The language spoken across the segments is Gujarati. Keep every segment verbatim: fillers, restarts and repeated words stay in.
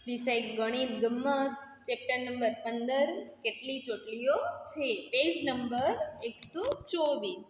વિષય ગણિત ગમ્મત ચેપ્ટર નંબર પંદર કેટલી ચોટલીઓ છે પેજ નંબર એકસો ચોવીસ।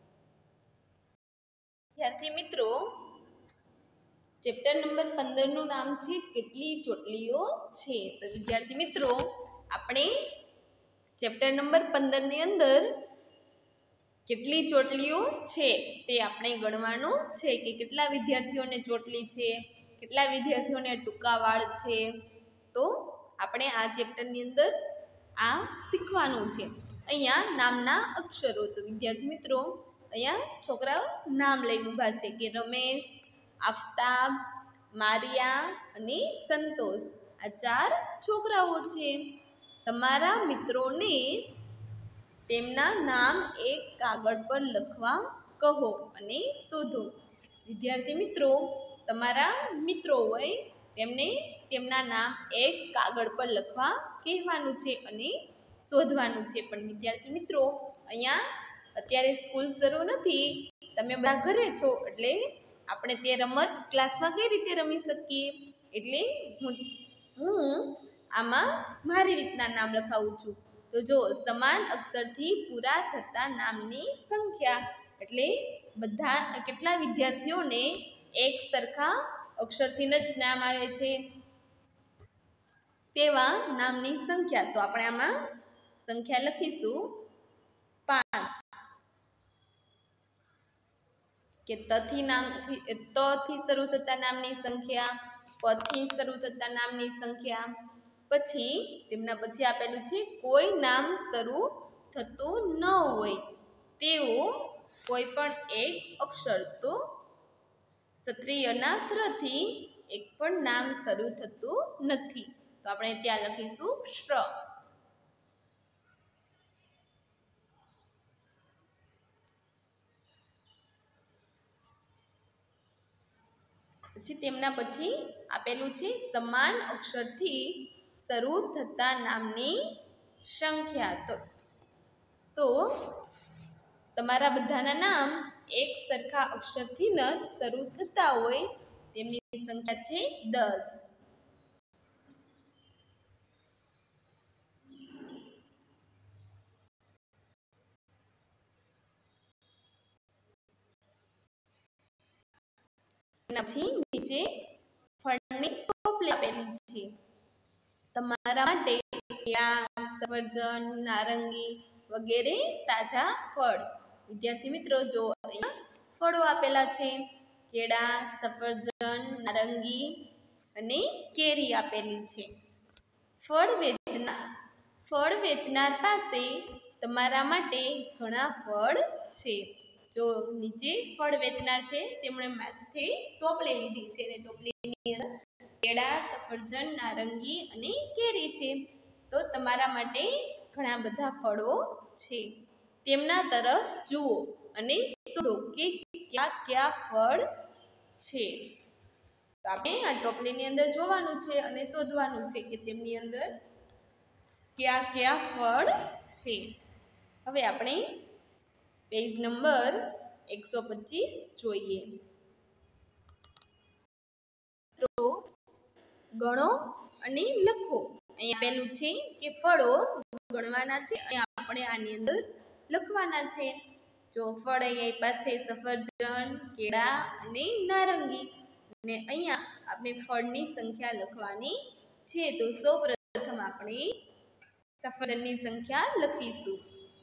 વિદ્યાર્થી મિત્રો ચેપ્ટર નંબર પંદર નું નામ છે કેટલી ચોટલીઓ છે। તો વિદ્યાર્થી મિત્રો આપણે ચેપ્ટર નંબર પંદર ની અંદર કેટલી ચોટલીઓ છે તે આપણે ગણવાનું છે કે કેટલા વિદ્યાર્થીઓને ચોટલી છે, કેટલા વિદ્યાર્થીઓને ટૂંકા વાળ છે। તો આપણે આ ચેપ્ટરની અંદર આ શીખવાનું છે। અહીંયા નામના અક્ષરો, તો વિદ્યાર્થી મિત્રો અહીંયા છોકરાઓ નામ લઈને ઊભા છે કે રમેશ, આફતાબ, મારિયા અને સંતોષ, આ ચાર છોકરાઓ છે। તમારા મિત્રોને તેમના નામ એક કાગળ પર લખવા કહો અને શોધો। વિદ્યાર્થી મિત્રો તમારા મિત્રો હોય તેમને તેમના નામ એક કાગળ પર લખવા કહેવાનું છે અને શોધવાનું છે। પણ વિદ્યાર્થી મિત્રો અહીંયા અત્યારે સ્કૂલ શરૂ નથી, તમે બધા ઘરે છો, એટલે આપણે તે રમત ક્લાસમાં કઈ રીતે રમી શકીએ, એટલે હું હું આમાં મારી રીતના નામ લખાવું છું। તો જો સમાન અક્ષરથી પૂરા થતા નામની સંખ્યા, એટલે બધા કેટલા વિદ્યાર્થીઓને એક સરખા અક્ષરથી જ નામ આવે છે તેવા નામની સંખ્યા। તો આપણે આમાં સંખ્યા લખીશું પાંચ, કે તથી નામથી ત થી શરૂ થતા નામની સંખ્યા, પ થી શરૂ થતા નામની સંખ્યા, પછી તેમના પછી આપેલું છે કોઈ નામ શરૂ થતું ન હોય તેવું કોઈ પણ એક અક્ષર, તો ક્ષત્રિયના શ્રથી એક પણ નામ શરૂ થતું નથી, તો આપણે ત્યાં લખીશું શ્ર। પછી તેમના પછી આપેલું છે સમાન અક્ષરથી શરૂ થતા નામની સંખ્યા। તો તો તમારા બધાના નામ એક સરખા અક્ષરથી જ શરૂ થતા હોય તેમની સંખ્યા છે દસ। પછી નીચે ફળની ટોપલી આપેલી છે, તમારા માટે કેળા, સફરજન, નારંગી વગેરે તાજા ફળ। વિદ્યાર્થી મિત્રો જો અહીંયા ફળો આપેલા છે, કેળા, સફરજન, નારંગી અને કેરી આપેલી છે। ફળ વેચનાર ફળ વેચનાર પાસે તમારા માટે ઘણા ફળ છે। જો નીચે ફળ વેચનાર છે તેમણે માથે ટોપલી લીધી છે અને ટોપલીની અંદર કેળા, સફરજન, નારંગી અને કેરી છે। તો તમારા માટે ઘણા બધા ફળો છે, તેમના તરફ જુઓ અને શોધો કે કયા કયા ફળ છે। તો આપણે આ ટોપલીની અંદર જોવાનું છે અને શોધવાનું છે કે તેમની અંદર કયા કયા ફળ છે। હવે આપણે પેજ નંબર એકસો પચીસ જોઈએ। તો ગણો અને લખો, અહીંયા આપેલું છે કે ફળો ગણવાના છે અને આપણે આની અંદર લખવાના છે। જો ફળ અહીંયા આપ્યા છે સફરજન, કેળા અને નારંગી, અને અહીંયા આપણે ફળની સંખ્યા લખવાની છે। તો સૌ પ્રથમ આપણે સફરજનની સંખ્યા લખીશું।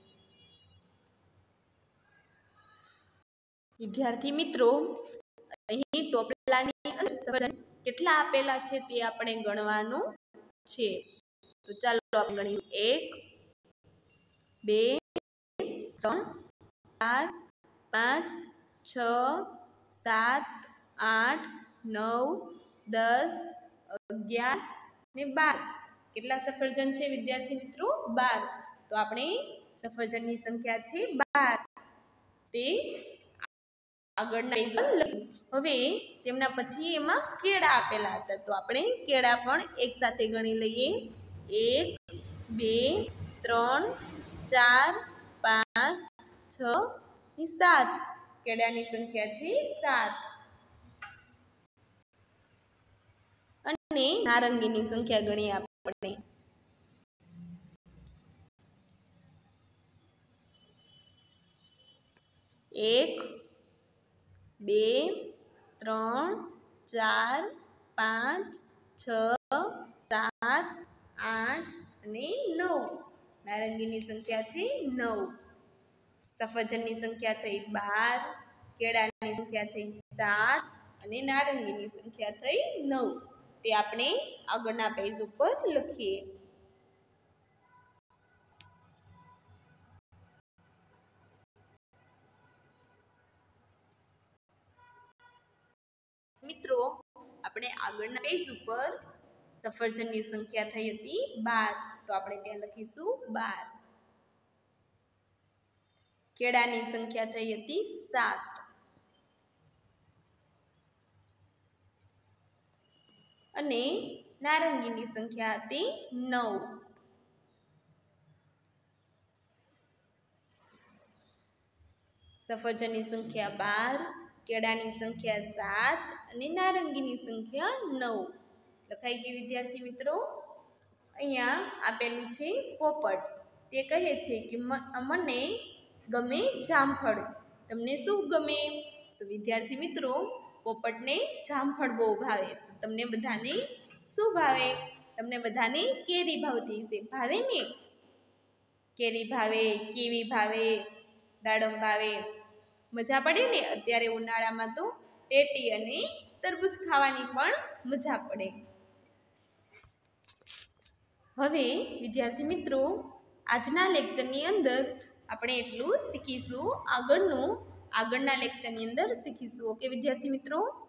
વિદ્યાર્થી મિત્રો અહીં ટોપલાની અંદર સફરજન કેટલા આપેલા છે તે આપણે ગણવાનું છે। તો ચાલો આપણે ગણીએ, એક, બે, ત્રણ, ચાર, પાંચ, છ, સાત, આઠ, નવ, દસ, અગિયાર ને બાર। કેટલા સફરજન છે વિદ્યાર્થી મિત્રો? બાર। તો આપણે સફરજનની સંખ્યા છે બાર, તે આગળના પેજ પર લખીશું। હવે તેમના પછી એમાં કેળા આપેલા હતા, તો આપણે કેળા પણ એક સાથે ગણી લઈએ, એક, બે, ત્રણ, ચાર, પાંચ, છ ને સાત। કેળાની સંખ્યા છે સાત। અને અને નારંગીની સંખ્યા ગણીએ આપણે. એક, બે, ત્રણ, ચાર, પાંચ, છ, સાત, આઠ અને નવ. નારંગીની સંખ્યા છે નવ. સફરજનની સંખ્યા થઈ બાર, કેળાની સંખ્યા થઈ સાત અને નારંગીની સંખ્યા થઈ નવ. તે આપણે આગળના પેજ ઉપર લખીએ. મિત્રો, આપણે આગળના પેજ ઉપર સફરજનની સંખ્યા થઈ હતી બાર, તો આપણે ત્યાં લખીશું બાર. કેળાની સંખ્યા થઈ હતી સાત. અને નારંગીની સંખ્યા હતી નવ. સફરજનની સંખ્યા બાર, કેળાની સંખ્યા સાત અને નારંગીની સંખ્યા નવ. લખાઈ ગઈ વિદ્યાર્થી મિત્રો? અહીંયા આપેલું છે પોપટ. તે કહે છે કે મને ગમે જામફળ. તમને શું ગમે? તો વિદ્યાર્થી મિત્રો, પોપટને જામફળ બહુ ભાવે. તો તમને બધાને શું ભાવે? તમને બધાને કેરી ભાવતી હશે. ભાવે ને? કેરી ભાવે, કીવી ભાવે, દાડમ ભાવે. મજા પડે ને? અત્યારે ઉનાળામાં તો ટેટી અને તરબૂચ ખાવાની પણ મજા પડે. હવે વિદ્યાર્થી મિત્રો, આજના લેક્ચરની અંદર આપણે એટલું શીખીશું. આગળનું આગળના લેક્ચરની અંદર શીખીશું. ઓકે વિદ્યાર્થી મિત્રો?